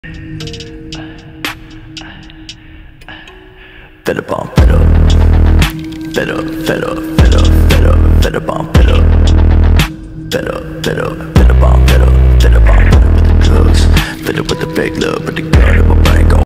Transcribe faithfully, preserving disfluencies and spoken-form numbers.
Fed up on fed up, fed up, fed up, fed up, fed up, fed up on fed up, fed up, fed up, fed up on fed up, fed up on fed up with the drugs, fed up with the fake love, with the